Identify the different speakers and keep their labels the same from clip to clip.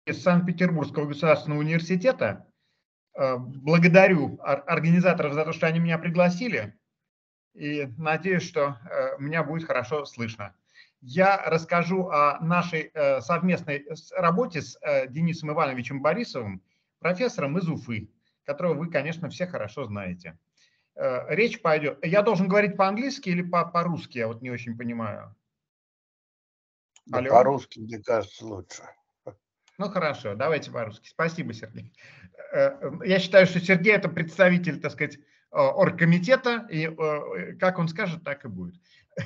Speaker 1: из Санкт-Петербургского государственного университета. Благодарю организаторов за то, что они меня пригласили, и надеюсь, что меня будет хорошо слышно. Я расскажу о нашей совместной работе с Денисом Ивановичем Борисовым, профессором из Уфы, которого вы, конечно, все хорошо знаете. Речь пойдет... Я должен говорить по-английски или по-русски? Я вот не очень понимаю.
Speaker 2: Да, по-русски, мне кажется, лучше.
Speaker 1: Ну, хорошо, давайте по-русски. Спасибо, Сергей. Я считаю, что Сергей – это представитель, так сказать, оргкомитета, и как он скажет, так и будет.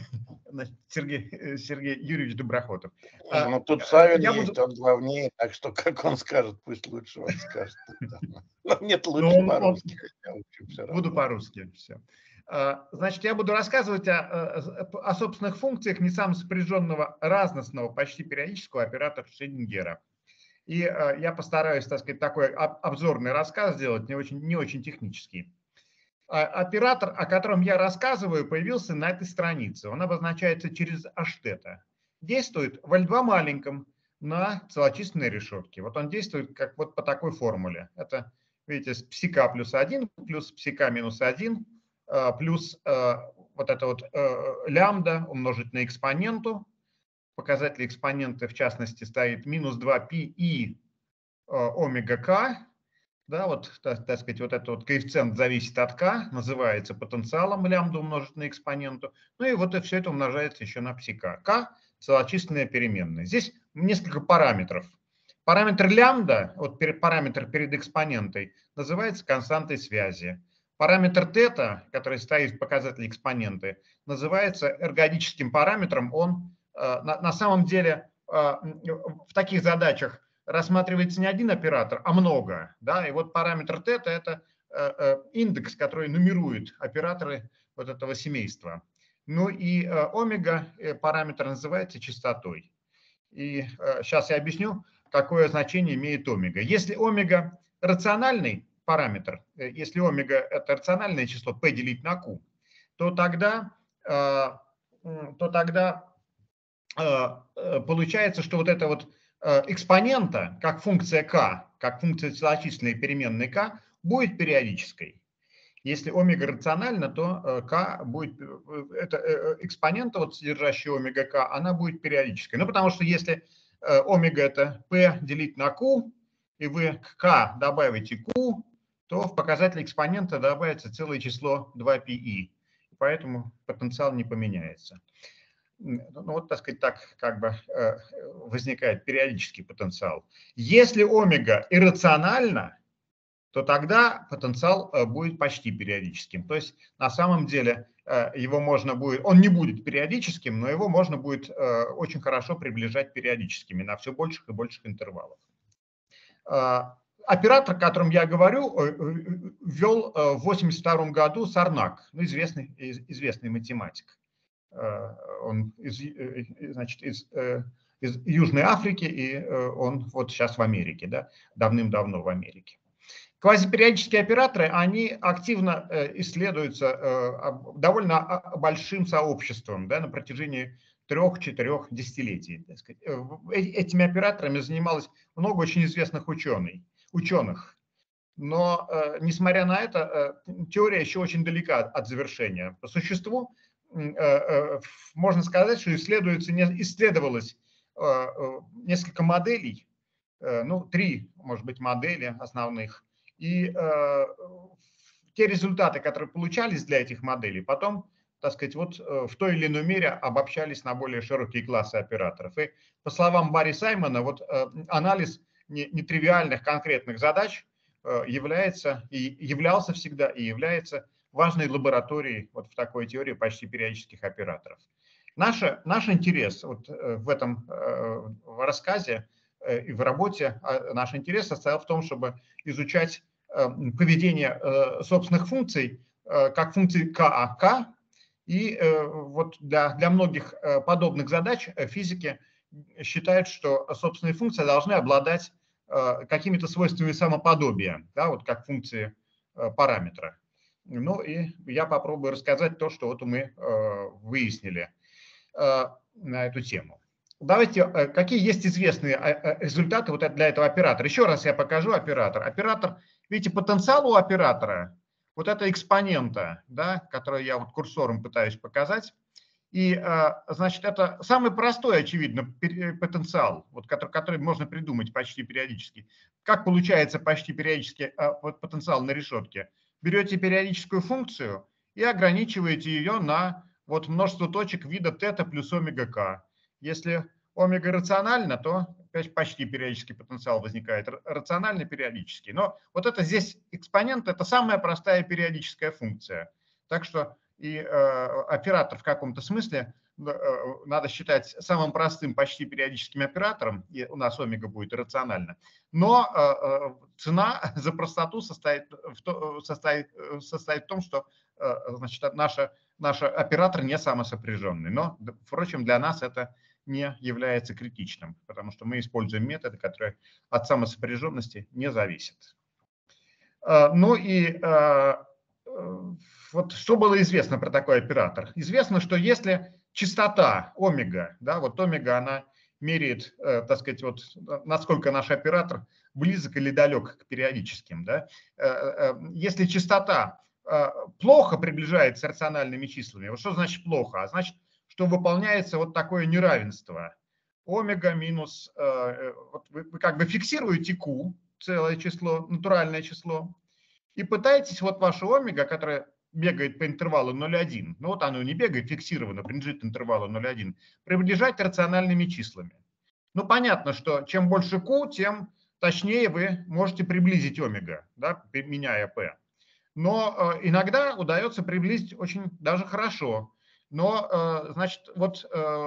Speaker 1: Сергей Юрьевич Доброхотов.
Speaker 2: Ну, тут Савин есть, он главнее, так что, как он скажет, пусть лучше он скажет. Нет, лучше по-русски.
Speaker 1: Буду по-русски, все. Значит, я буду рассказывать о собственных функциях не самого сопряженного разностного, почти периодического оператора Шрёдингера. И я постараюсь, так сказать, такой обзорный рассказ сделать, не очень технический. Оператор, о котором я рассказываю, появился на этой странице. Он обозначается через аштета. Действует в L2 маленьком на целочисленной решетке. Вот он действует как вот по такой формуле. Это, видите, псика плюс 1 плюс псика минус 1 плюс вот это вот лямбда умножить на экспоненту. Показатель экспонента, в частности, стоит минус 2πi омега k. Да, вот, так сказать, вот этот вот коэффициент зависит от k, называется потенциалом лямбда умножить на экспоненту. Ну и вот все это умножается еще на псика. K – целочисленная переменная. Здесь несколько параметров. Параметр лямбда, вот параметр перед экспонентой, называется константой связи. Параметр тета, который стоит в показателе экспоненты, называется эргодическим параметром. Он на самом деле в таких задачах рассматривается не один оператор, а много. Да? И вот параметр тета – это индекс, который нумерует операторы вот этого семейства. Ну и омега параметр называется частотой. И сейчас я объясню, какое значение имеет омега. Если омега рациональный параметр, если омега – это рациональное число p делить на q, то тогда получается, что вот это вот экспонента, как функция k, как функция целочисленной переменной k, будет периодической. Если омега рациональна, то k будет, это экспонента, вот содержащая омега k, она будет периодической. Ну, потому что если омега это p делить на q, и вы к k добавите q, то в показателе экспонента добавится целое число 2πi. Поэтому потенциал не поменяется. Ну, вот, так сказать, так как бы возникает периодический потенциал. Если омега иррациональна, то тогда потенциал будет почти периодическим. То есть на самом деле его можно будет, он не будет периодическим, но его можно будет очень хорошо приближать периодическими на все больших и больших интервалах. Оператор, о котором я говорю, ввел в 1982 году Сарнак, ну, известный математик. Он из Южной Африки, и он вот сейчас в Америке, да, давным-давно в Америке. Квазипериодические операторы, они активно исследуются довольно большим сообществом, да, на протяжении 3-4 десятилетий. Так сказать. Этими операторами занималось много очень известных ученых. Но, несмотря на это, теория еще очень далека от завершения. По существу, можно сказать, что исследовалось несколько моделей, ну, 3, может быть, модели основных. И те результаты, которые получались для этих моделей, потом, так сказать, вот в той или иной мере обобщались на более широкие классы операторов. И по словам Барри Саймона, вот анализ нетривиальных конкретных задач являлся всегда и является важной лабораторией вот в такой теории почти периодических операторов. Наш интерес вот в этом рассказе и в работе, наш интерес состоял в том, чтобы изучать поведение собственных функций, как функции k, и вот для многих подобных задач физики считают, что собственные функции должны обладать какими-то свойствами самоподобия, да, вот как функции параметра. Ну и я попробую рассказать то, что вот мы выяснили на эту тему. давайте, какие есть известные результаты вот для этого оператора. Еще раз я покажу оператор. Оператор, видите, потенциал у оператора, вот это экспонента, да, который я вот курсором пытаюсь показать. И, значит, это самый простой, очевидно, потенциал, вот, который можно придумать почти периодически. Как получается почти периодически потенциал на решетке? Берете периодическую функцию и ограничиваете ее на вот множество точек вида θ плюс омега k. Если омега рационально, то почти периодический потенциал возникает, рационально периодический. Но вот это здесь экспонент, это самая простая периодическая функция. Так что и оператор в каком-то смысле надо считать самым простым почти периодическим оператором, и у нас омега будет рационально. Но цена за простоту состоит в том, что значит, наш оператор не самосопряженный. Но, впрочем, для нас это не является критичным, потому что мы используем методы, которые от самосопряженности не зависят. Ну и вот что было известно про такой оператор? Известно, что если частота омега, да, вот омега, она меряет, так сказать, вот насколько наш оператор близок или далек к периодическим, да, если частота плохо приближается с рациональными числами, вот что значит плохо? А значит, что выполняется вот такое неравенство. Омега минус, вот вы как бы фиксируете q, целое число, натуральное число, и пытаетесь вот ваше омега, которое бегает по интервалу 0,1, ну вот оно не бегает фиксированно, принадлежит интервалу 0,1, приближать рациональными числами. Ну понятно, что чем больше q, тем точнее вы можете приблизить омега, да, меняя p. Но иногда удается приблизить очень даже хорошо. Но, значит, вот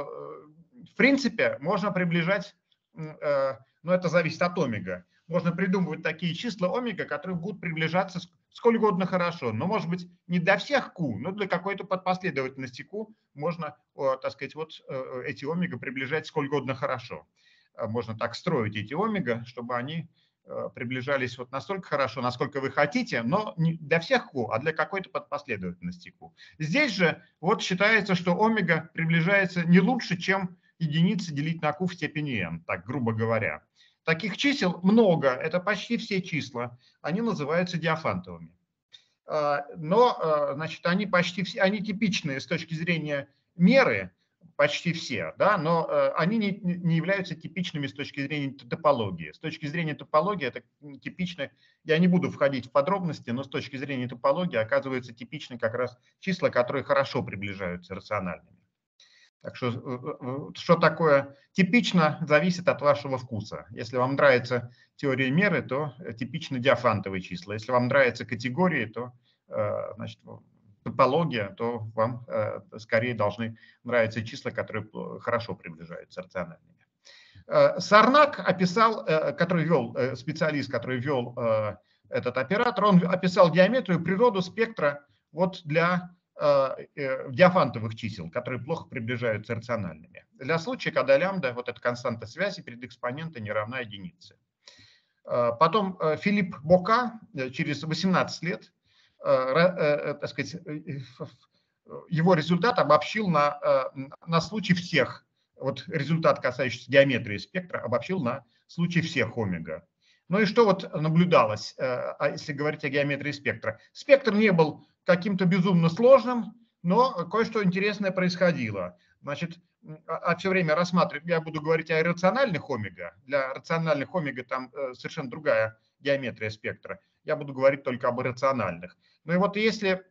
Speaker 1: в принципе можно приближать, но это зависит от омега. Можно придумывать такие числа омега, которые будут приближаться сколь угодно хорошо. Но, может быть, не для всех q, но для какой-то подпоследовательности q можно, так сказать, вот эти омега приближать сколь угодно хорошо. Можно так строить эти омега, чтобы они приближались вот настолько хорошо, насколько вы хотите, но не для всех q, а для какой-то подпоследовательности q. Здесь же вот считается, что омега приближается не лучше, чем единица делить на q в степени n, так грубо говоря. Таких чисел много, это почти все числа, они называются диофантовыми. Но, значит, они почти все, они типичные с точки зрения меры, почти все, да, но они не являются типичными с точки зрения топологии. С точки зрения топологии это типично, я не буду входить в подробности, но с точки зрения топологии оказывается типичны как раз числа, которые хорошо приближаются рациональными. Так что такое типично, зависит от вашего вкуса. Если вам нравится теория меры, то типично диофантовые числа. Если вам нравятся категории, то значит, топология, то вам скорее должны нравиться числа, которые хорошо приближаются рациональными. Сарнак описал, который вел, специалист, который вел этот оператор, он описал геометрию, природу спектра вот для диофантовых чисел, которые плохо приближаются рациональными. Для случая, когда лямбда, вот эта константа связи перед экспонентом не равна единице. Потом Филипп Бока через 18 лет, так сказать, его результат обобщил на случай всех, вот результат, касающийся геометрии спектра, обобщил на случай всех омега. Ну и что вот наблюдалось, если говорить о геометрии спектра? Спектр не был каким-то безумно сложным, но кое-что интересное происходило. Значит, все время рассматривать, я буду говорить о иррациональных омега. Для рациональных омега там совершенно другая геометрия спектра. Я буду говорить только об иррациональных. Ну и вот если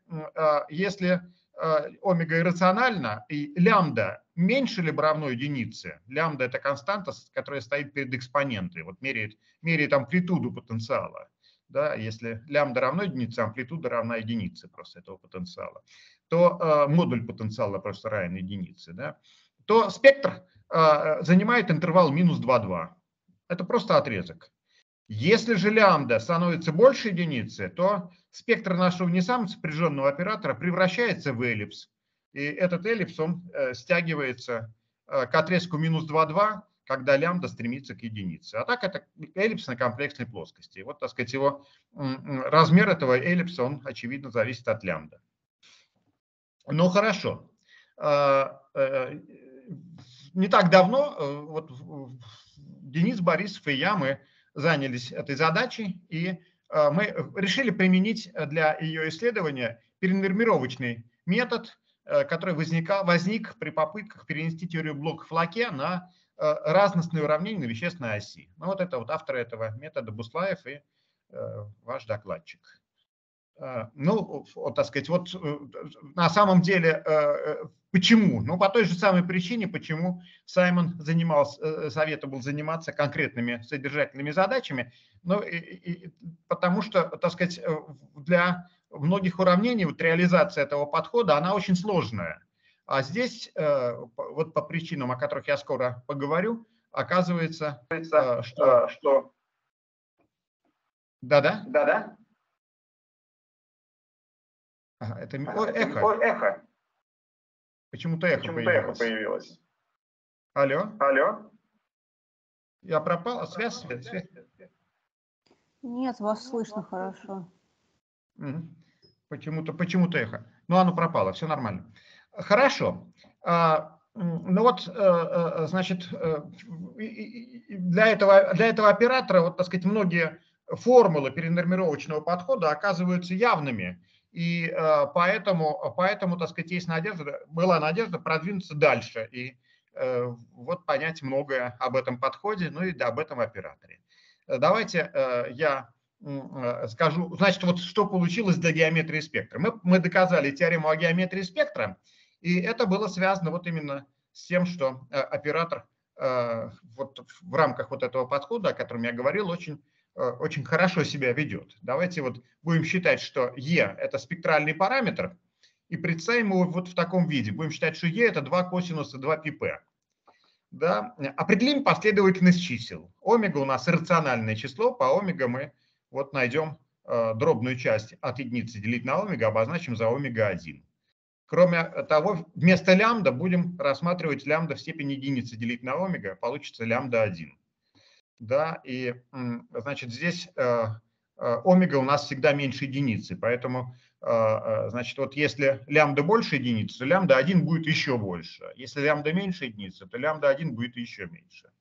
Speaker 1: омега иррациональна и лямбда меньше либо равно единице, лямбда это константа, которая стоит перед экспонентой, вот меряет амплитуду потенциала. Да, если лямбда равно единице, амплитуда равна единице просто этого потенциала, то модуль потенциала просто равен единице, да, то спектр занимает интервал минус 2,2. Это просто отрезок. Если же лямбда становится больше единицы, то спектр нашего несамосопряженного оператора превращается в эллипс. И этот эллипс, он стягивается к отрезку минус 2,2, когда лямбда стремится к единице. А так это эллипс на комплексной плоскости. Вот, так сказать, его размер этого эллипса, он, очевидно, зависит от лямбда. Ну, хорошо. не так давно вот Денис Борисов и я, мы занялись этой задачей, и мы решили применить для ее исследования перенормировочный метод, который возник при попытках перенести теорию блоков Лаке на разностные уравнения на вещественной оси. Ну, вот это вот авторы этого метода Буслаев и ваш докладчик. Ну, вот, так сказать, вот на самом деле, почему? Ну, по той же самой причине, почему Саймон советовал заниматься конкретными содержательными задачами, ну, потому что, так сказать, для многих уравнений вот реализация этого подхода, она очень сложная. А здесь, вот по причинам, о которых я скоро поговорю, оказывается, что... Да-да? Да-да. Ага, это эхо. Почему-то эхо появилось. Алло? Алло? Я пропал? Связь?
Speaker 3: Нет, вас слышно хорошо.
Speaker 1: Почему-то эхо. Ну, оно пропало, все нормально. Хорошо. Ну вот, значит, для этого оператора, вот, так сказать, многие формулы перенормировочного подхода оказываются явными. И поэтому, так сказать, была надежда продвинуться дальше и вот понять многое об этом подходе, ну и об этом операторе. Давайте я скажу, значит, вот что получилось для геометрии спектра. Мы доказали теорему о геометрии спектра, и это было связано вот именно с тем, что оператор вот в рамках вот этого подхода, о котором я говорил, очень хорошо себя ведет. Давайте вот будем считать, что E – это спектральный параметр, и представим его вот в таком виде. Будем считать, что E – это 2 косинуса 2 πp. Да? Определим последовательность чисел. Омега у нас иррациональное число, по омега мы вот найдем дробную часть от единицы делить на омега, обозначим за омега-1. Кроме того, вместо лямбда будем рассматривать лямбда в степени единицы делить на омега, получится лямбда-1. Да, и, значит, здесь омега у нас всегда меньше единицы, поэтому, значит, вот если лямбда больше единицы, то лямбда-1 будет еще больше. Если лямбда меньше единицы, то лямбда-1 будет еще меньше.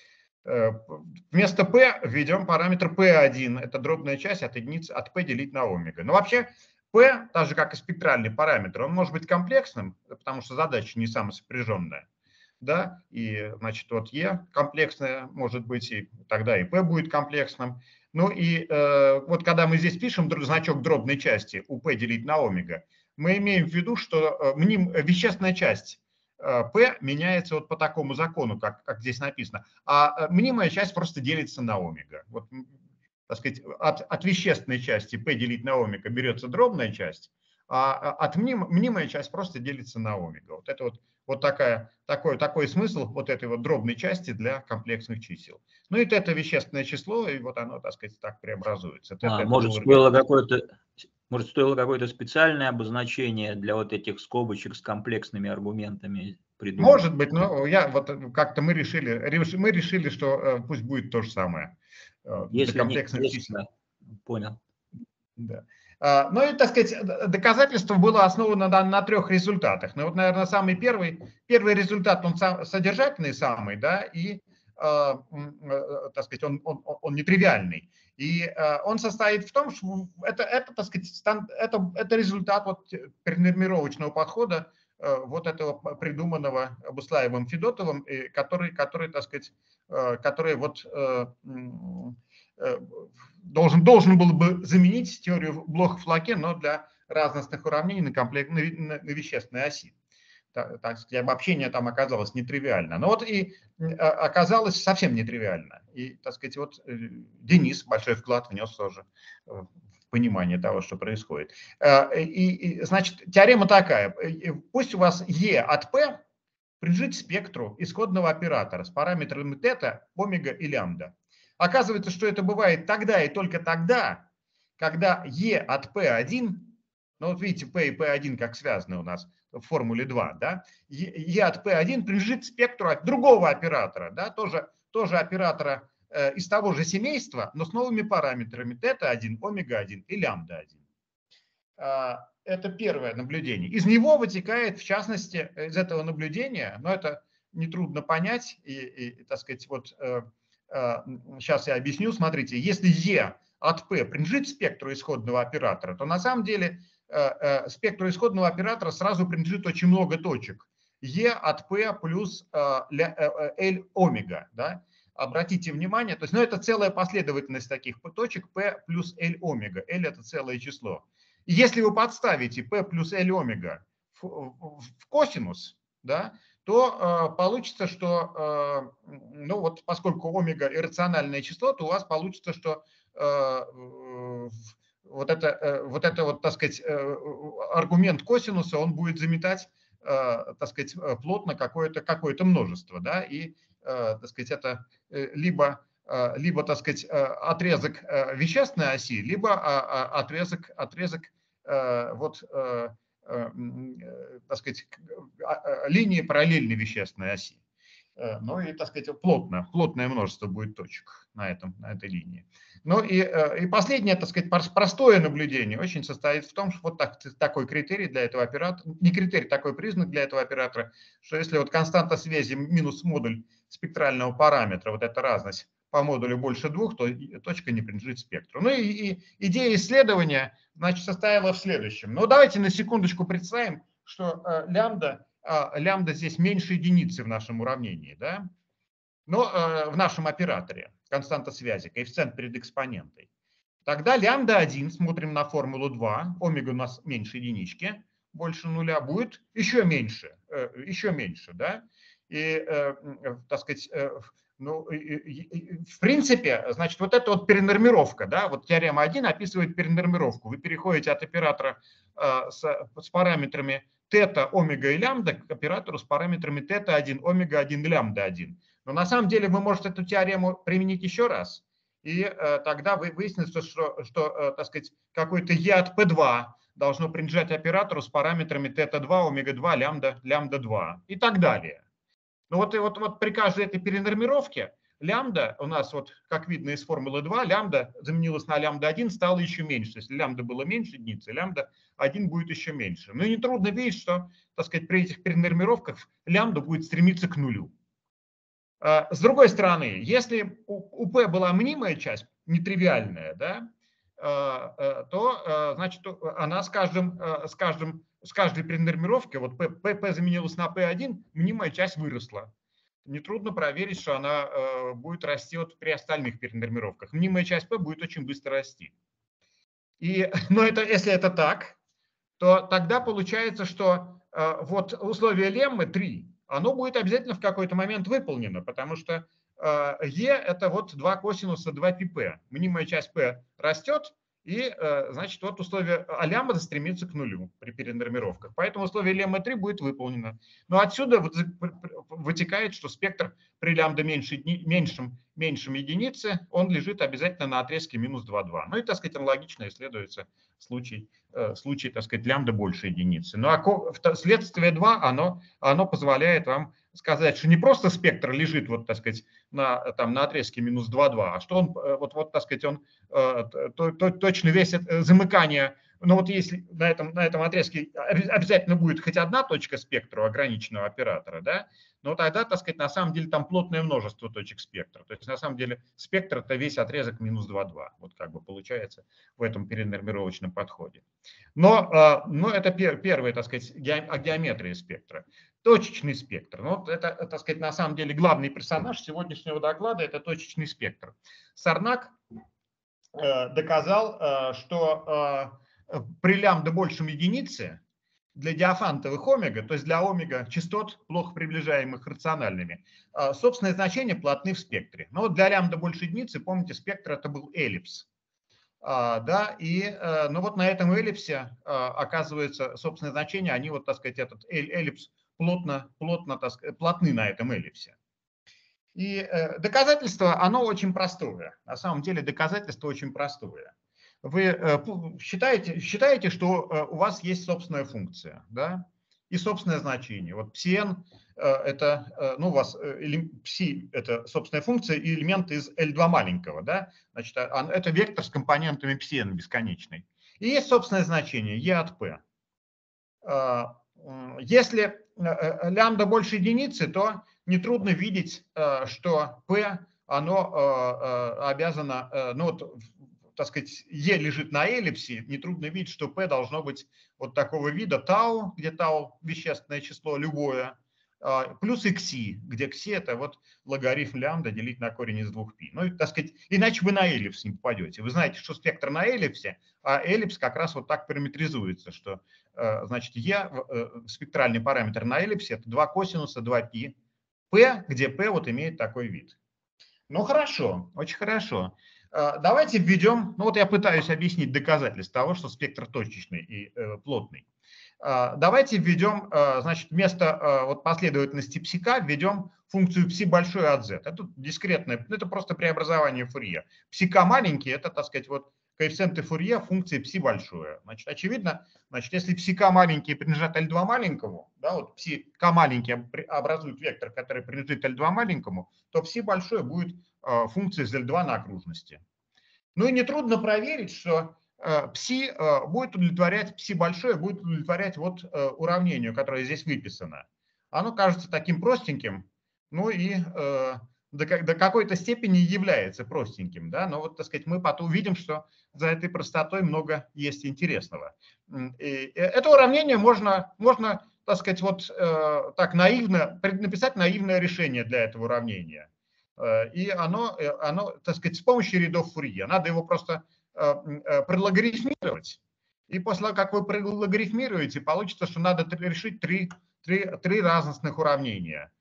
Speaker 1: Вместо p введем параметр p1, это дробная часть от единицы от p делить на омега. Но вообще p, так же как и спектральный параметр, он может быть комплексным, потому что задача не самосопряженная. Да, и, значит, вот E комплексное может быть, и тогда и P будет комплексным. Ну и вот когда мы здесь пишем значок дробной части у P делить на омега, мы имеем в виду, что вещественная часть P меняется вот по такому закону, как здесь написано, а мнимая часть просто делится на омега. Вот, так сказать, от вещественной части P делить на омега берется дробная часть, а от мнимая часть просто делится на омега. Вот это вот такой смысл вот этой вот дробной части для комплексных чисел. Ну и это вещественное число, и вот оно, так сказать, так преобразуется.
Speaker 4: Может, стоило какое-то специальное обозначение для вот этих скобочек с комплексными аргументами придумать?
Speaker 1: Может быть, но как-то мы решили, что пусть будет то же самое.
Speaker 4: Если комплексных чисел. Понял.
Speaker 1: Да. Ну и, так сказать, доказательство было основано на 3 результатах. Ну вот, наверное, самый первый результат, он содержательный самый, да, и, так сказать, он нетривиальный. И он состоит в том, что это так сказать, это результат вот перенормировочного подхода вот этого придуманного Буслаевым Федотовым, который, так сказать, который вот должен был бы заменить теорию блоков Лаке, но для разностных уравнений на вещественной оси. Так сказать, обобщение там оказалось нетривиально. Но вот и оказалось совсем нетривиально. И, так сказать, вот Денис большой вклад внес тоже в понимание того, что происходит. И значит, теорема такая. Пусть у вас E от P принадлежит спектру исходного оператора с параметрами тета, омега и лямбда. Оказывается, что это бывает тогда и только тогда, когда E от P1, ну вот видите, P и P1 как связаны у нас в формуле 2, да, E от P1 принадлежит спектру от другого оператора, да, тоже оператора из того же семейства, но с новыми параметрами тета1, омега-1 и лямбда-1. Это первое наблюдение. Из него вытекает, в частности, из этого наблюдения, но это нетрудно понять. И так сказать, вот сейчас я объясню. Смотрите, если E от P принадлежит спектру исходного оператора, то на самом деле спектру исходного оператора сразу принадлежит очень много точек. E от P плюс L омега. Да? Обратите внимание, то есть, это целая последовательность таких точек P плюс L омега. L это целое число. И если вы подставите P плюс L омега в косинус, да, то получится, что, поскольку омега иррациональное число, то у вас получится, что так сказать, аргумент косинуса, он будет заметать, так сказать, плотно какое-то множество, да, и, так сказать, это либо, так сказать, отрезок вещественной оси, либо отрезок так сказать, линии параллельной вещественной оси. Ну и, так сказать, плотное множество будет точек на этой линии. Ну и последнее, так сказать, простое наблюдение очень состоит в том, что вот такой критерий для этого оператора, не критерий, такой признак для этого оператора, что если вот константа связи минус модуль спектрального параметра, вот эта разность по модулю больше 2, то точка не принадлежит спектру. Ну и идея исследования, значит, состояла в следующем. Ну давайте на секундочку представим, что лямбда здесь меньше единицы в нашем уравнении, да? Но в нашем операторе, константа связи, коэффициент перед экспонентой. Тогда лямбда 1, смотрим на формулу 2, омега у нас меньше единички, больше нуля, будет еще меньше, да? И, так сказать, в принципе, значит, вот это вот перенормировка, да, вот теорема 1 описывает перенормировку. Вы переходите от оператора с параметрами тета, омега и лямбда к оператору с параметрами тета 1, омега 1, лямбда 1. Но на самом деле вы можете эту теорему применить еще раз, и тогда выяснится, что так сказать, какой-то E от P2 должно принадлежать оператору с параметрами тета 2, омега 2, лямбда 2 и так далее. Ну вот при каждой этой перенормировке лямбда у нас, вот как видно из формулы 2, лямбда заменилась на лямбда 1, стала еще меньше. Если лямбда было меньше единицы, лямбда 1 будет еще меньше. Ну и нетрудно видеть, что, так сказать, при этих перенормировках лямбда будет стремиться к нулю. С другой стороны, если у P была мнимая часть, нетривиальная, да, то, значит, она с каждой перенормировкой, вот P заменилась на P1, мнимая часть выросла. Нетрудно проверить, что она будет расти вот при остальных перенормировках. Мнимая часть P будет очень быстро расти. Но если это так, то тогда получается, что вот условие леммы 3, оно будет обязательно в какой-то момент выполнено, потому что E это вот 2 косинуса 2πp. Мнимая часть P растет, и, значит, вот условие лямбда стремится к нулю при перенормировках. Поэтому условие леммы 3 будет выполнено. Но отсюда вытекает, что спектр при лямбда меньшем единицы, он лежит обязательно на отрезке минус 2,2. Ну и, так сказать, аналогично исследуется случай, так сказать, лямбда больше единицы. Ну а следствие 2, оно позволяет вам сказать, что не просто спектр лежит, вот, так сказать, на отрезке минус 2,2, а что он, вот, так сказать, он точно весь замыкание, но вот если на этом отрезке обязательно будет хоть одна точка спектра у ограниченного оператора, да, но тогда, так сказать, на самом деле там плотное множество точек спектра. То есть на самом деле спектр это весь отрезок минус 2,2. Вот как бы получается в этом перенормировочном подходе. Но это первый, так сказать, геометрия спектра. Точечный спектр. Ну, это, так сказать, на самом деле главный персонаж сегодняшнего доклада – это точечный спектр. Сарнак доказал, что при лямбда большем единицы для диафантовых омега, то есть для омега частот, плохо приближаемых рациональными, собственные значения плотны в спектре. Но вот для лямбда больше единицы, помните, спектр это был эллипс. Да, и ну вот на этом эллипсе, оказывается, собственные значения, они вот, так сказать, этот эллипс плотны на этом эллипсе. И доказательство, оно очень простое. На самом деле доказательство очень простое. Вы считаете, что у вас есть собственная функция, да, и собственное значение. Вот psi это, ну, у вас psi это собственная функция и элемент из L2 маленького, да, значит, это вектор с компонентами psi бесконечный. И есть собственное значение E от P. Если лямбда больше единицы, то нетрудно видеть, что P, оно обязано, ну вот, так сказать, E лежит на эллипсе, нетрудно видеть, что P должно быть вот такого вида тау, где тау вещественное число любое, плюс xi, где xi это вот логарифм лямбда делить на корень из 2π. Ну, так сказать, иначе вы на эллипс не попадете. Вы знаете, что спектр на эллипсе, а эллипс как раз вот так параметризуется, что, значит, e, спектральный параметр на эллипсе, это 2 косинуса 2π, p, где p вот имеет такой вид. Ну, хорошо, очень хорошо. Давайте введем, ну вот я пытаюсь объяснить доказательство того, что спектр точечный и плотный. Давайте введем, значит, вместо вот последовательности пси-к введем функцию пси большой от z. Это дискретное, это просто преобразование Фурье. Пси-к маленький, это, так сказать, вот коэффициенты Фурье функции пси большое. Значит, очевидно, значит, если пси-к маленький принадлежит L2 маленькому, да, вот пси-к маленький образует вектор, который принадлежит L2 маленькому, то пси большое будет функцией из L2 на окружности. Ну и нетрудно проверить, что пси будет удовлетворять, пси большое будет удовлетворять вот уравнению, которое здесь выписано. Оно кажется таким простеньким, ну и до какой-то степени является простеньким, да, но вот, так сказать, мы потом увидим, что за этой простотой много есть интересного. И это уравнение можно, так сказать, вот так наивно, написать наивное решение для этого уравнения. И оно, так сказать, с помощью рядов Фурье. Надо его просто прологарифмировать. И после того, как вы прологарифмируете, получится, что надо решить три разностных уравнения.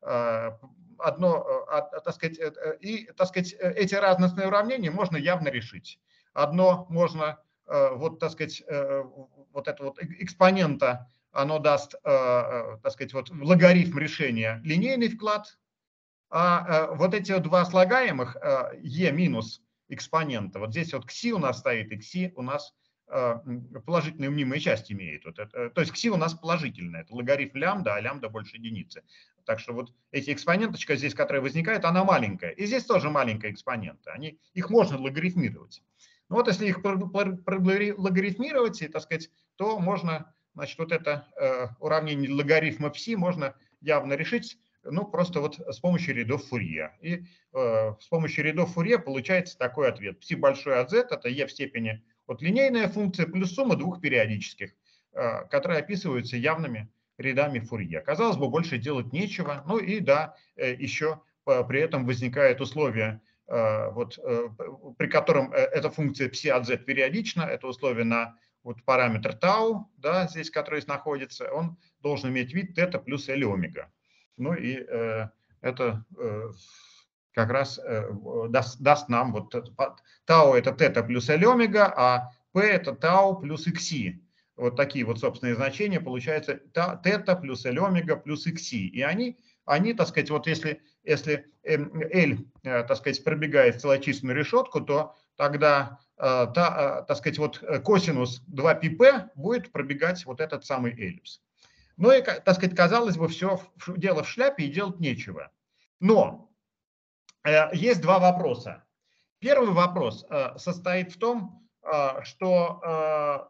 Speaker 1: Одно, так сказать, и, так сказать, эти разностные уравнения можно явно решить. Одно можно, вот, так сказать, вот это вот экспонента, оно даст, так сказать, вот логарифм решения линейный вклад, а вот эти вот два слагаемых e минус экспонента, вот здесь вот кси у нас стоит, и кси у нас положительную мнимую часть имеет. Вот это, то есть кси у нас положительная, это логарифм лямбда, а лямбда больше единицы. Так что вот эти экспоненточка здесь, которая возникает, она маленькая. И здесь тоже маленькая экспонента. Их можно логарифмировать. Ну вот если их логарифмировать, так сказать, то можно, значит, вот это уравнение логарифма пси можно явно решить, ну, просто вот с помощью рядов Фурье. И с помощью рядов Фурье получается такой ответ. Пси большой от z – это e в степени вот линейная функция плюс сумма двух периодических, которые описываются явными рядами Фурье. Казалось бы, больше делать нечего. Ну и да, еще при этом возникает условие, вот, при котором эта функция пси от z периодична. Это условие на вот параметр тау, да, здесь, который находится, он должен иметь вид θ плюс L омега. Ну и это как раз даст нам вот тау это θ плюс L омега, а p это тау плюс xi. Вот такие вот собственные значения получается θ плюс L омега плюс xi. И они, так сказать, вот если L, так сказать, пробегает целочисленную решетку, то тогда, так сказать, вот косинус 2πp будет пробегать вот этот самый эллипс. Ну и, так сказать, казалось бы, все дело в шляпе и делать нечего. Но есть два вопроса. Первый вопрос состоит в том, что,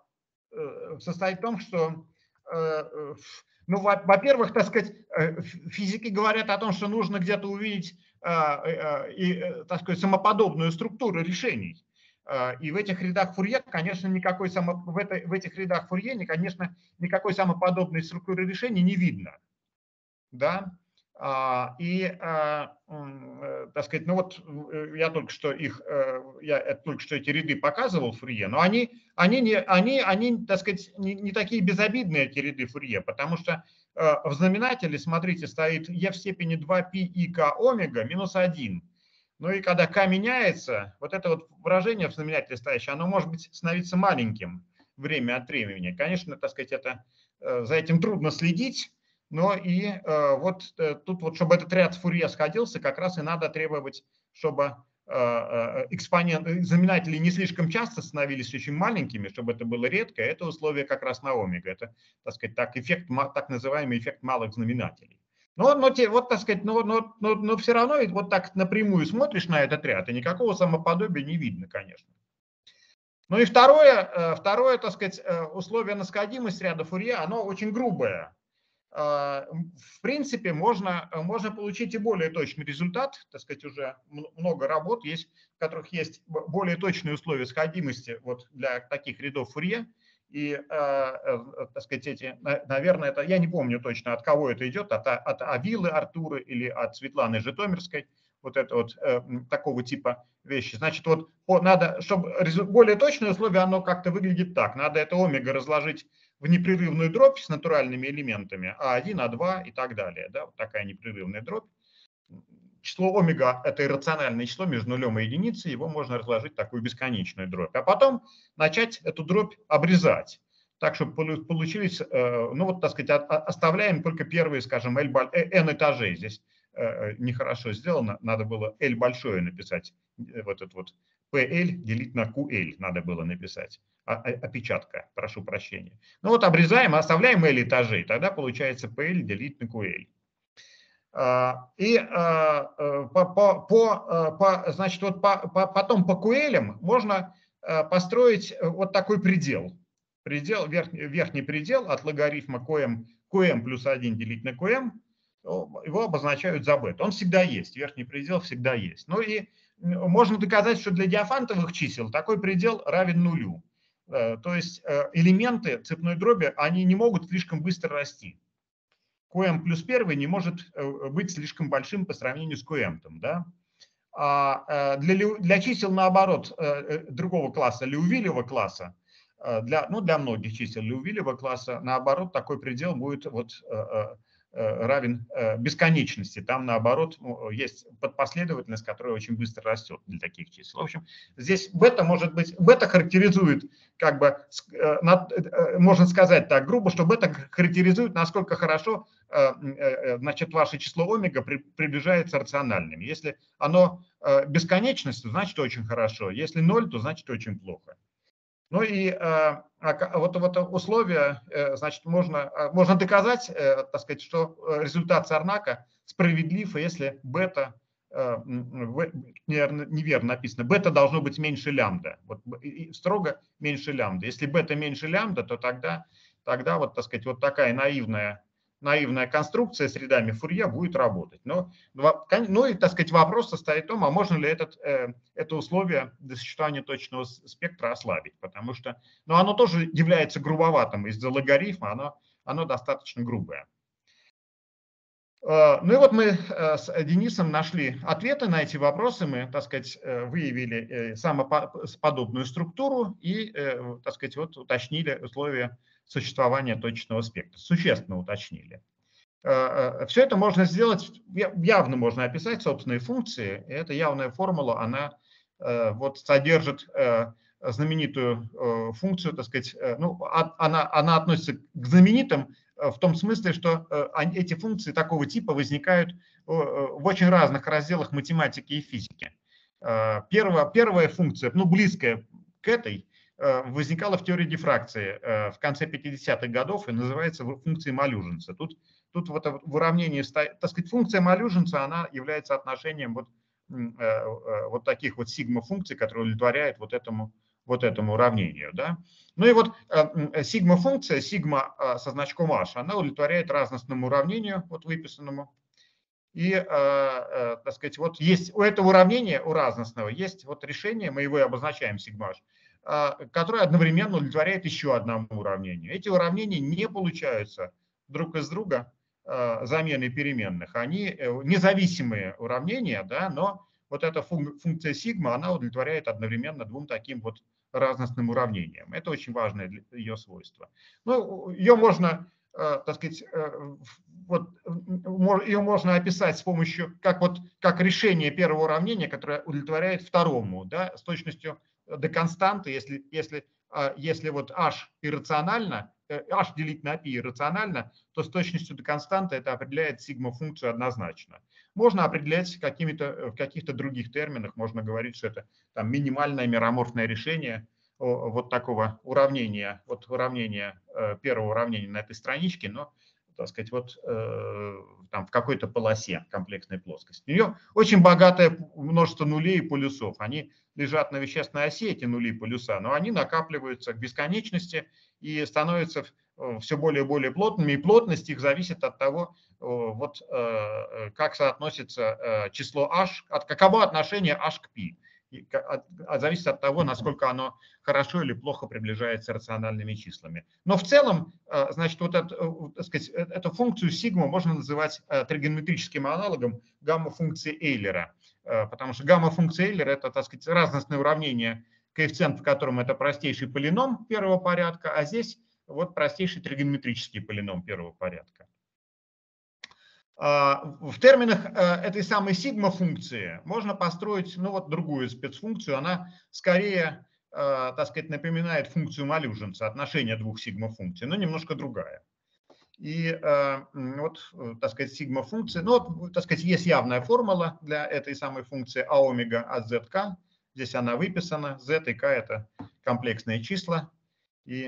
Speaker 1: ну, во-первых, так сказать, физики говорят о том, что нужно где-то увидеть, так сказать, самоподобную структуру решений. И в этих рядах Фурье, конечно, в этих рядах Фурье, конечно, никакой самоподобной структуры решений не видно. Да? И, так сказать, ну вот я только что эти ряды показывал Фурье, но они, так сказать, не такие безобидные, эти ряды Фурье, потому что в знаменателе, смотрите, стоит e в степени 2π и k омега минус 1. Ну и когда k меняется, вот это вот выражение в знаменателе стоящее, оно может становиться маленьким время от времени. Конечно, так сказать, за этим трудно следить, но и вот тут вот, чтобы этот ряд Фурье сходился, как раз и надо требовать, чтобы знаменатели не слишком часто становились очень маленькими, чтобы это было редко. Это условие как раз на омега. Это, так сказать, так называемый эффект малых знаменателей. Но вот, так сказать, но все равно вот так напрямую смотришь на этот ряд, и никакого самоподобия не видно, конечно. Ну и второе, так сказать, условие насходимости ряда Фурье, оно очень грубое. в принципе, можно получить и более точный результат, так сказать, уже много работ есть, в которых есть более точные условия сходимости вот для таких рядов Фурье. И, так сказать, эти, наверное, это, я не помню точно, от кого это идет, от Авилы Артуры или от Светланы Житомирской, вот это вот такого типа вещи. Значит, вот надо, чтобы более точное условие, оно как-то выглядит так. Надо это омега разложить в непрерывную дробь с натуральными элементами, А1, А2 и так далее. Да? Вот такая непрерывная дробь. Число омега – это иррациональное число между нулем и единицей, его можно разложить в такую бесконечную дробь. А потом начать эту дробь обрезать, так, чтобы получились, ну вот, так сказать, оставляем только первые, скажем, n этажей. Здесь нехорошо сделано, надо было L большое написать, вот это вот PL делить на QL надо было написать. Опечатка, прошу прощения. Ну вот обрезаем, оставляем L этажей, тогда получается PL делить на QL. И значит, вот потом по QL можно построить вот такой предел. Верхний предел от логарифма QM плюс 1 делить на QM, его обозначают за бета. Он всегда есть, верхний предел всегда есть. Ну и можно доказать, что для диафантовых чисел такой предел равен нулю. То есть элементы цепной дроби, они не могут слишком быстро расти. QM плюс 1 не может быть слишком большим по сравнению с QM. Да? А для чисел, наоборот, другого класса, Леувилева класса, для многих чисел Леувилева класса, наоборот, такой предел будет вот равен бесконечности. Там, наоборот, есть подпоследовательность, которая очень быстро растет для таких чисел. В общем, здесь бета может быть, бета характеризует, как бы, можно сказать так грубо, что бета характеризует, насколько хорошо, значит, ваше число омега приближается рациональным. Если оно бесконечность, то значит очень хорошо. Если 0, то значит очень плохо. Ну и вот условие, значит, можно доказать, так сказать, что результат Сарнака справедлив, если бета, неверно написано, бета должно быть меньше лямбда, вот, строго меньше лямбда. Если бета меньше лямбда, то тогда вот, так сказать, вот такая наивная конструкция с рядами Фурье будет работать. Ну и, так сказать, вопрос состоит в том, а можно ли это условие для существования точного спектра ослабить, потому что оно тоже является грубоватым из-за логарифма, оно достаточно грубое. Ну и вот мы с Денисом нашли ответы на эти вопросы, мы, так сказать, выявили самоподобную структуру и, так сказать, вот уточнили условия существования точечного спектра, существенно уточнили. Все это можно сделать, явно можно описать собственные функции. Эта явная формула, она вот содержит знаменитую функцию, так сказать, ну, она относится к знаменитым в том смысле, что эти функции такого типа возникают в очень разных разделах математики и физики. Первая функция, ну, близкая к этой, возникала в теории дифракции в конце 50-х годов и называется функцией Малюжинца. Тут вот в уравнении, так сказать, функция Малюжинца, она является отношением вот таких вот сигма-функций, которые удовлетворяют вот этому уравнению. Да? Ну и вот сигма-функция, сигма со значком h, она удовлетворяет разностному уравнению, вот выписанному. И, так сказать, вот есть у этого уравнения, у разностного, есть вот решение, мы его и обозначаем сигма h, которое одновременно удовлетворяет еще одному уравнению. Эти уравнения не получаются друг из друга заменой переменных. Они независимые уравнения, да, но вот эта функция сигма, она удовлетворяет одновременно двум таким вот разностным уравнениям. Это очень важное ее свойство. Ну, ее можно, так сказать, вот, ее можно описать с помощью, как решение первого уравнения, которое удовлетворяет второму, да, с точностью до константы, если вот h иррационально, h делить на π иррационально, то с точностью до константы это определяет сигма-функцию однозначно. Можно определять в каких-то других терминах, можно говорить, что это там минимальное мероморфное решение вот такого уравнения, вот уравнения, первого уравнения на этой страничке, но так сказать, вот там в какой-то полосе комплексной плоскости. У нее очень богатое множество нулей и полюсов. Они лежат на вещественной оси, эти нули и полюса, но они накапливаются к бесконечности и становятся все более и более плотными. И плотность их зависит от того, вот, как соотносится число h, каково отношение h к π. Зависит от того, насколько оно хорошо или плохо приближается рациональными числами. Но в целом, значит, вот эту функцию сигма можно называть тригонометрическим аналогом гамма-функции Эйлера, потому что гамма-функция Эйлера – это, так сказать, разностное уравнение, коэффициент в котором это простейший полином первого порядка, а здесь вот простейший тригонометрический полином первого порядка. В терминах этой самой сигма-функции можно построить, ну вот, другую спецфункцию. Она скорее, так сказать, напоминает функцию Малюжин, соотношение двух сигма-функций, но немножко другая. И вот, так сказать, сигма-функция, ну вот, так сказать, есть явная формула для этой самой функции а омега от zk. Здесь она выписана. Z и k – это комплексные числа. И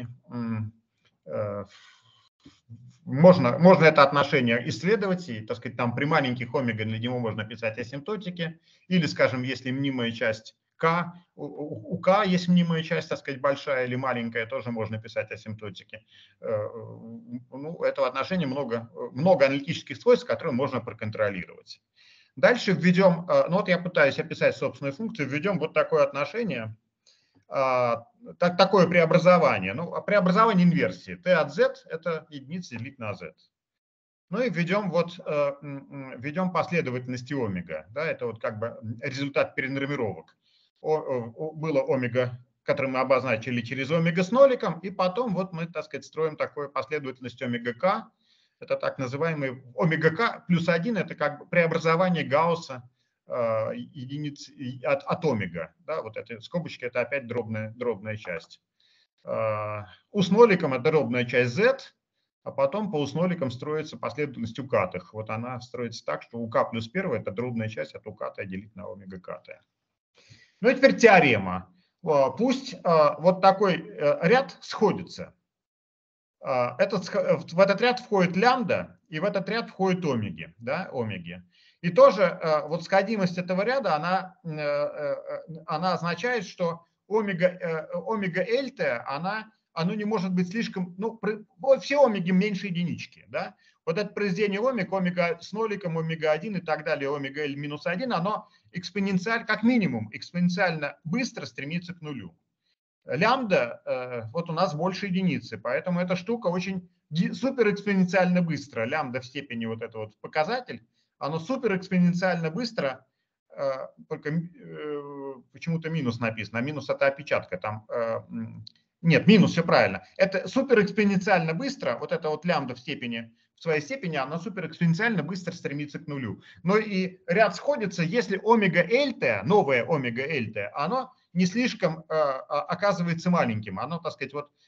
Speaker 1: можно это отношение исследовать, и, так сказать, там при маленьких омега для него можно писать асимптотики, или, скажем, если мнимая часть k, у k есть мнимая часть, так сказать, большая или маленькая, тоже можно писать асимптотики. Ну, этого отношения много аналитических свойств, которые можно проконтролировать. Дальше введем, ну вот я пытаюсь описать собственную функцию, введем вот такое отношение, такое преобразование, ну, преобразование инверсии. T от z – это единица делить на z. Ну и введем последовательности омега. Да, это вот как бы результат перенормировок. Было омега, который мы обозначили через омега с ноликом, и потом вот мы, так сказать, строим такую последовательность омега k. Это так называемый омега k плюс 1, это как бы преобразование Гаусса единиц от омега. Да, вот эти скобочки – это опять дробная часть. У с ноликом это дробная часть z, а потом по у с ноликом строится последовательность укатых. Вот она строится так, что ук плюс 1 – это дробная часть от укатая делить на омега катая. Ну и теперь теорема. Пусть вот такой ряд сходится. В этот ряд входит лямбда, и в этот ряд входят омеги. Да, омеги. И тоже вот сходимость этого ряда, она означает, что омега L-T, оно не может быть слишком, ну, все омеги меньше единички. Да? Вот это произведение омега с ноликом, омега 1 и так далее, омега L минус 1, оно экспоненциально, как минимум, экспоненциально быстро стремится к нулю. Лямбда, вот у нас больше единицы, поэтому эта штука очень суперэкспоненциально быстро. Лямбда в степени вот это вот показатель, оно суперэкспоненциально быстро, только почему-то минус написано, а минус это опечатка, там, нет, минус, все правильно. Это суперэкспоненциально быстро, вот это вот лямбда в своей степени, она суперэкспоненциально быстро стремится к нулю. Но и ряд сходится, если омега L-T, новое омега L-T, оно не слишком оказывается маленьким. Оно, так сказать, вот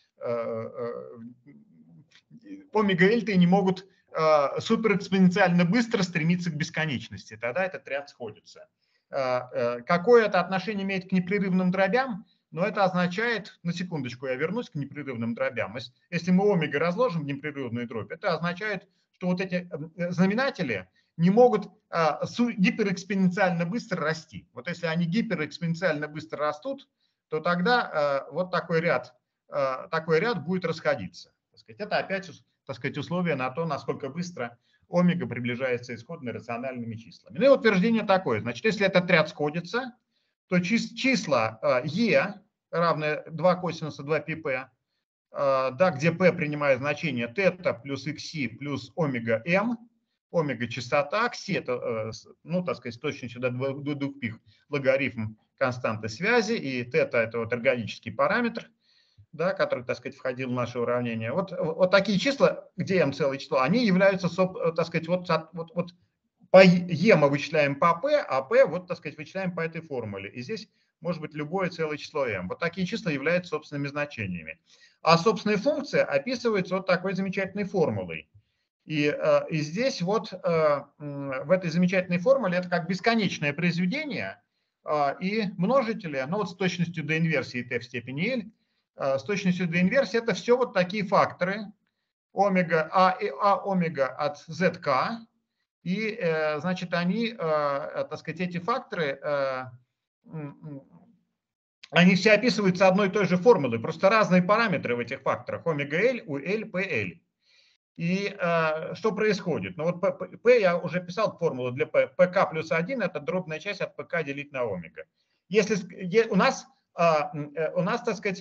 Speaker 1: омега L-T не могут суперэкспоненциально быстро стремиться к бесконечности. Тогда этот ряд сходится. Какое это отношение имеет к непрерывным дробям? Но это означает, на секундочку я вернусь к непрерывным дробям. Если мы омега разложим в непрерывную дробь, это означает, что вот эти знаменатели не могут гиперэкспоненциально быстро расти. Вот если они гиперэкспоненциально быстро растут, то тогда вот такой ряд будет расходиться. Это опять, так сказать, условие на то, насколько быстро омега приближается исходно рациональными числами. Ну и утверждение такое. Значит, если этот ряд сходится, то числа e равны 2 косинуса 2 πp, да, где p принимает значение θ плюс xc плюс омега m, омега частота, кси это, ну, так сказать, с точностью до 2 π логарифм константы связи, и θ это вот эргонический параметр, да, который, так сказать, входил в наше уравнение. Вот такие числа, где m целое число, они являются, так сказать, вот по e мы вычисляем по p, а p, вот, так сказать, вычисляем по этой формуле. И здесь может быть любое целое число m. Вот такие числа являются собственными значениями. А собственная функция описывается вот такой замечательной формулой. И здесь вот в этой замечательной формуле это как бесконечное произведение и множители, ну вот с точностью до инверсии t в степени l, с точностью до инверсии это все вот такие факторы омега А и А омега от ZK. И, значит, они, так сказать, эти факторы, они все описываются одной и той же формулой, просто разные параметры в этих факторах. Омега-L у L, PL. И что происходит? Ну вот P я уже писал формулу для P. PK плюс 1 – это дробная часть от PK делить на омега. Если у нас, так сказать,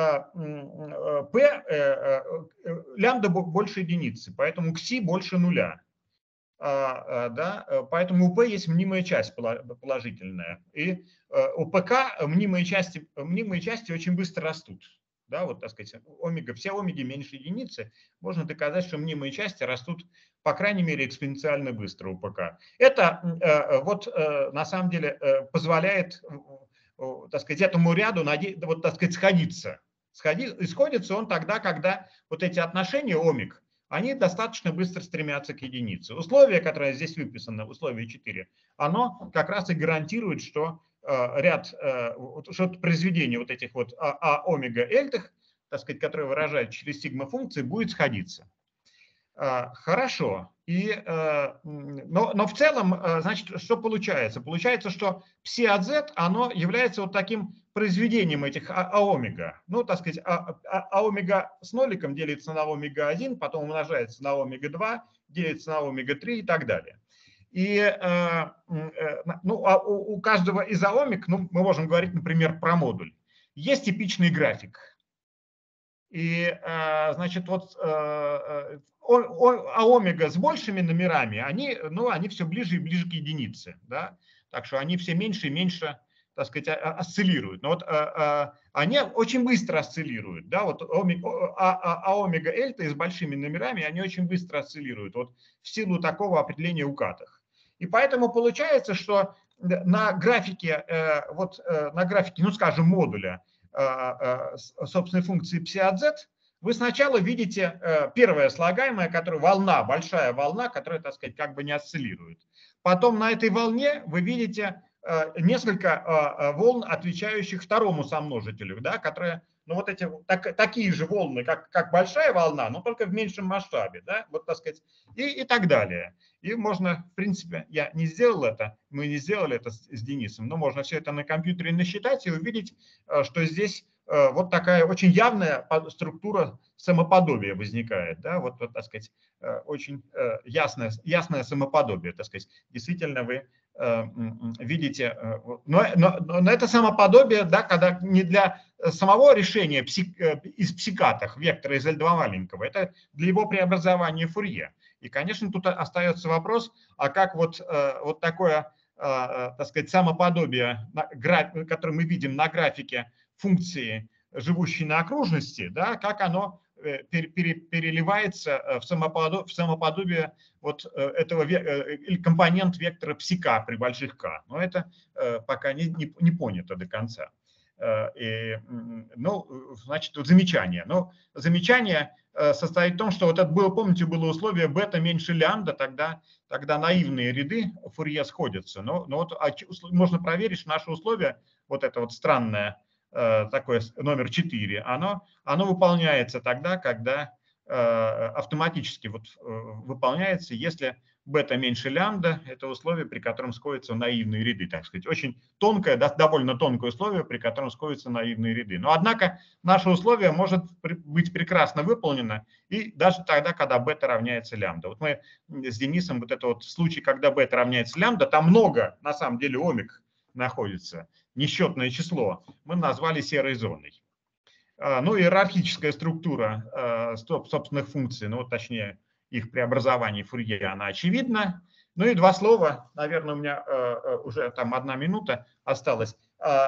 Speaker 1: P, лямбда больше единицы, поэтому кси больше нуля. Да, поэтому у P есть мнимая часть положительная. И у ПК мнимые части очень быстро растут. Да, вот, так сказать, все омеги меньше единицы. Можно доказать, что мнимые части растут, по крайней мере, экспоненциально быстро у ПК. Это вот на самом деле позволяет, так сказать, этому ряду, вот, так сказать, сходиться. Исходится он тогда, когда вот эти отношения омег, они достаточно быстро стремятся к единице. Условие, которое здесь выписано, условие 4, оно как раз и гарантирует, что ряд, что произведение вот этих вот омега эльтых, так сказать, которые выражают через сигма функции, будет сходиться. Хорошо. Но в целом, значит, что получается? Получается, что пси от z, оно является вот таким произведением этих омега. Ну, так сказать, омега с ноликом делится на омега-1, потом умножается на омега-2, делится на омега-3 и так далее. И ну, у каждого из омег, ну, мы можем говорить, например, про модуль. Есть типичный график. И, значит, вот омега с большими номерами, они все ближе и ближе к единице. Да? Так что они все меньше и меньше, так сказать, осциллируют. Но вот они очень быстро осциллируют. Да? Вот омега эльта с большими номерами, они очень быстро осциллируют. Вот в силу такого определения укатых. И поэтому получается, что на графике, ну, скажем, модуля собственной функции psi от z, вы сначала видите первое слагаемое, которое волна, большая волна, которая, так сказать, как бы не осциллирует. Потом на этой волне вы видите несколько волн, отвечающих второму сомножителю, да, которые, ну, вот эти такие же волны, как большая волна, но только в меньшем масштабе, да, вот, так сказать, и так далее. И можно, в принципе, я не сделал это, мы не сделали это с Денисом, но можно все это на компьютере насчитать и увидеть, что здесь вот такая очень явная структура самоподобия возникает, да, вот, так сказать, очень ясное самоподобие, так сказать. Действительно вы видите, но это самоподобие, да, когда не для самого решения из псикатах вектора из L2 маленького, это для его преобразования Фурье. И, конечно, тут остается вопрос, а как вот такое, так сказать, самоподобие, которое мы видим на графике функции, живущей на окружности, да, как оно переливается в самоподобие вот этого или компонент вектора псика при больших k. Но это пока не понято до конца. Ну, значит, вот замечание. Но замечание состоит в том, что вот это было, помните, было условие бета меньше лямбда, тогда наивные ряды Фурье сходятся. Но вот можно проверить, что наше условие, вот это вот странное, такое номер 4, оно выполняется тогда, когда автоматически вот выполняется, если бета меньше лямбда, это условие, при котором сходятся наивные ряды, так сказать. Очень тонкое, довольно тонкое условие, при котором сходятся наивные ряды. Но, однако, наше условие может быть прекрасно выполнено и даже тогда, когда бета равняется лямбда. Вот мы с Денисом, вот это вот случай, когда бета равняется лямбда, там много, на самом деле, омег находится, несчетное число, мы назвали серой зоной. Ну, иерархическая структура собственных функций, ну, точнее, их преобразование Фурье, она очевидна. Ну и два слова, наверное, у меня уже там 1 минута осталась.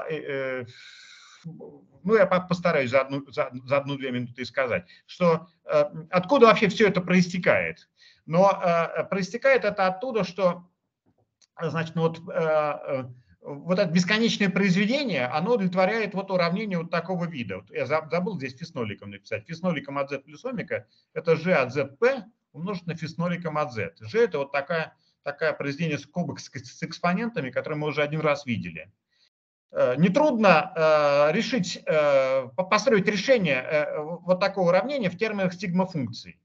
Speaker 1: Ну, я постараюсь за 1-2 минуты сказать, что откуда вообще все это проистекает. Но проистекает это оттуда, что, значит, ну, вот это бесконечное произведение, оно удовлетворяет вот уравнение вот такого вида. Вот я забыл здесь фисноликом написать. Фисноликом от z плюс омега – это g от zp умножить на фисноликом от z. G – это вот такое произведение скобок с экспонентами, которое мы уже 1 раз видели. Нетрудно построить решение вот такого уравнения в терминах сигма-функций.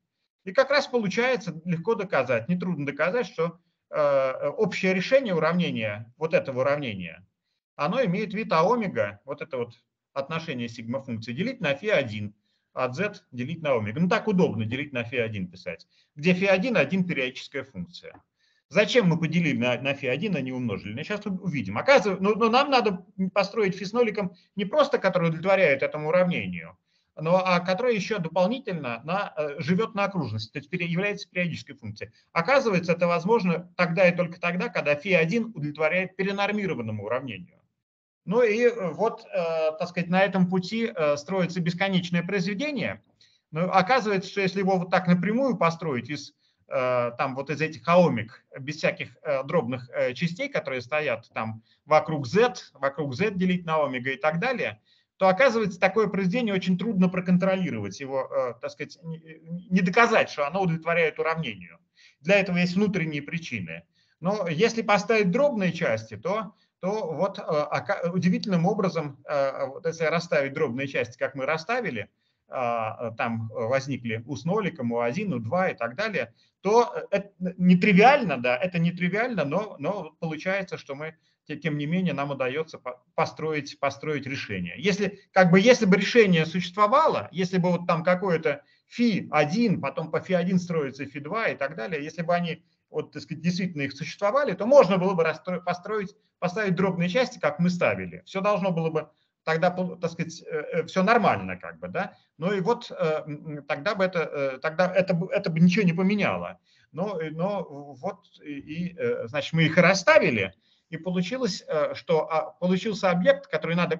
Speaker 1: И как раз получается легко доказать, нетрудно доказать, что общее решение уравнения, вот этого уравнения, оно имеет вид омега, вот это вот отношение сигма-функции, делить на φ1, от z делить на омега. Ну так удобно делить на φ1 писать, где φ1 один периодическая функция. Зачем мы поделили на φ1, а не умножили? Сейчас увидим. Оказывается, но нам надо построить φ с ноликом не просто, который удовлетворяет этому уравнению, но который еще дополнительно живет на окружности, то есть является периодической функцией. Оказывается, это возможно тогда и только тогда, когда φ1 удовлетворяет перенормированному уравнению. Ну и вот, так сказать, на этом пути строится бесконечное произведение. Но оказывается, что если его вот так напрямую построить из этих омег, без всяких дробных частей, которые стоят там вокруг z делить на омега и так далее, то оказывается, такое произведение очень трудно проконтролировать, его, так сказать, не доказать, что оно удовлетворяет уравнению. Для этого есть внутренние причины. Но если поставить дробные части, то вот удивительным образом, если расставить дробные части, как мы расставили, там возникли у с ноликом, у 1, у 2 и так далее, то это нетривиально, да, это нетривиально, но получается, что мы, тем не менее, нам удается построить решение. Если бы решение существовало, если бы вот там какое-то φ1, потом по φ1 строится φ2 и так далее, если бы они вот, так сказать, действительно их существовали, то можно было бы поставить дробные части, как мы ставили. Все должно было бы тогда, так сказать, все нормально, как бы, да. Ну и вот тогда это бы ничего не поменяло. Но вот значит, мы их и расставили, и получилось, что получился объект, который надо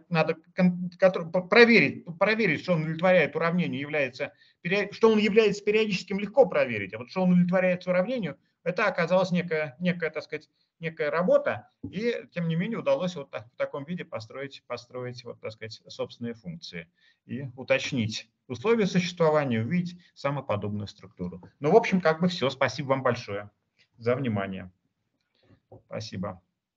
Speaker 1: проверить, что он удовлетворяет уравнению, что он является периодическим, легко проверить, а вот что он удовлетворяет уравнению, это оказалась некая, так сказать, некая работа, и тем не менее удалось вот в таком виде построить вот, так сказать, собственные функции и уточнить условия существования, увидеть самоподобную структуру. Ну, в общем, как бы все. Спасибо вам большое за внимание. Спасибо.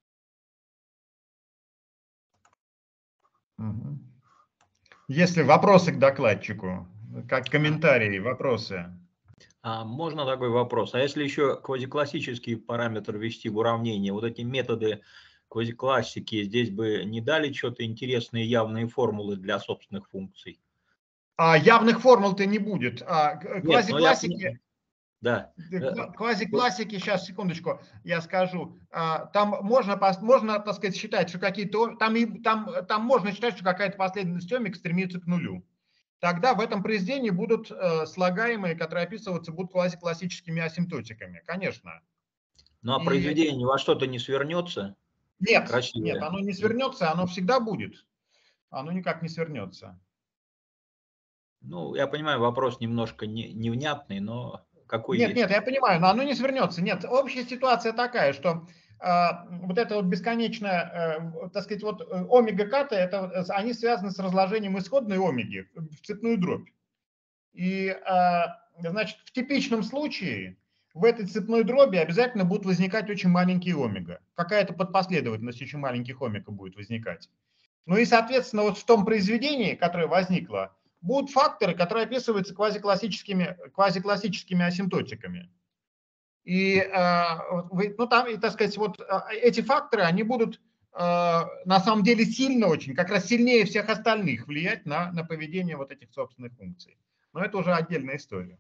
Speaker 1: Угу. Есть ли вопросы к докладчику? Как комментарии, вопросы?
Speaker 4: Можно такой вопрос? А если еще квазиклассический параметр ввести в уравнение, вот эти методы квазиклассики здесь бы не дали что-то интересные явные формулы для собственных функций?
Speaker 1: Явных формул-то не будет. Квазиклассики...
Speaker 4: Да.
Speaker 1: Квазиклассики, сейчас, секундочку, я скажу. Там можно, так сказать, считать, что какие-то... Там можно считать, что какая-то последовательность омег стремится к нулю. Тогда в этом произведении будут слагаемые, которые описываться будут квазиклассическими асимптотиками, конечно.
Speaker 4: Ну а произведение во что-то не свернется?
Speaker 1: Нет,
Speaker 4: Красивое.
Speaker 1: Нет, оно не свернется, оно всегда будет. Оно никак не свернется.
Speaker 4: Ну, я понимаю, вопрос немножко невнятный, но какой
Speaker 1: Нет,
Speaker 4: есть?
Speaker 1: Нет, я понимаю, но оно не свернется. Нет, общая ситуация такая, что вот это вот бесконечное, так сказать, вот омега-ката, они связаны с разложением исходной омеги в цепную дробь. И, значит, в типичном случае в этой цепной дроби обязательно будут возникать очень маленькие омега. Какая-то подпоследовательность очень маленьких омега будет возникать. Ну и, соответственно, вот в том произведении, которое возникло, будут факторы, которые описываются квазиклассическими асимптотиками. И, ну, там, и, так сказать, вот эти факторы, они будут на самом деле сильно очень, как раз сильнее всех остальных влиять на поведение вот этих собственных функций. Но это уже отдельная история.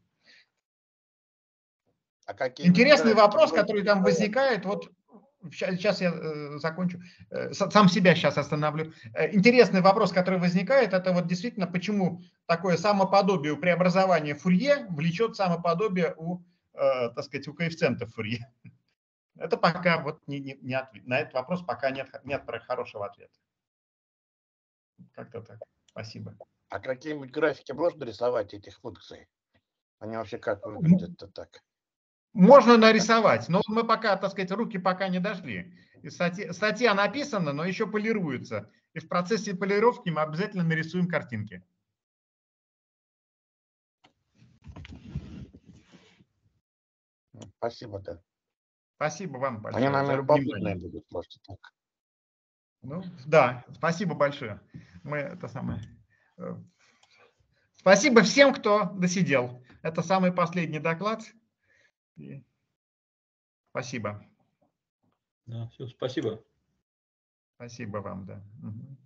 Speaker 1: Интересный вопрос, который там возникает, вот сейчас я закончу, сам себя сейчас остановлю. Интересный вопрос, который возникает, это вот действительно, почему такое самоподобие у преобразования Фурье влечет самоподобие у, так сказать, у коэффициентов Фурье. Это пока вот на этот вопрос пока нет хорошего ответа. Как-то так. Спасибо.
Speaker 2: А какие-нибудь графики можно рисовать этих функций? Они вообще как выглядят-то так?
Speaker 1: Можно нарисовать, но мы пока, так сказать, руки пока не дошли. И статья написана, но еще полируется. И в процессе полировки мы обязательно нарисуем картинки.
Speaker 2: Спасибо, да.
Speaker 1: Спасибо вам большое.
Speaker 2: Они, наверное, любопытные будут, может, так.
Speaker 1: Ну, да, спасибо большое. Мы это самое. Спасибо всем, кто досидел. Это самый последний доклад. Спасибо.
Speaker 4: Да, все, спасибо.
Speaker 1: Спасибо вам, да. Угу.